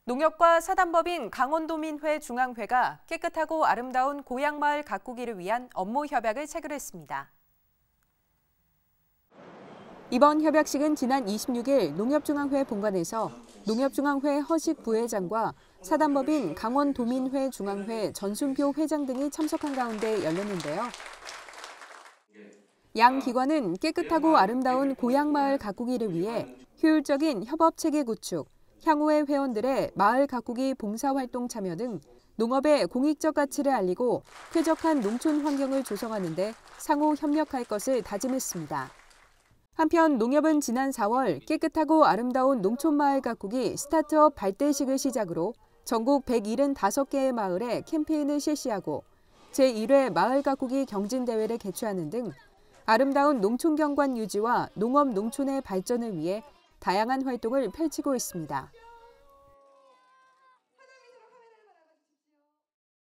농협과 사단법인 강원도민회 중앙회가 깨끗하고 아름다운 고향마을 가꾸기를 위한 업무 협약을 체결했습니다. 이번 협약식은 지난 26일 농협중앙회 본관에서 농협중앙회 허식 부회장과 사단법인 강원도민회 중앙회 전순표 회장 등이 참석한 가운데 열렸는데요. 양 기관은 깨끗하고 아름다운 고향마을 가꾸기를 위해 효율적인 협업체계 구축, 향후의 회원들의 마을 가꾸기 봉사활동 참여 등 농업의 공익적 가치를 알리고 쾌적한 농촌 환경을 조성하는 데 상호 협력할 것을 다짐했습니다. 한편 농협은 지난 4월 깨끗하고 아름다운 농촌마을 가꾸기 스타트업 발대식을 시작으로 전국 175개의 마을에 캠페인을 실시하고 제1회 마을 가꾸기 경진대회를 개최하는 등 아름다운 농촌 경관 유지와 농업 농촌의 발전을 위해 다양한 활동을 펼치고 있습니다.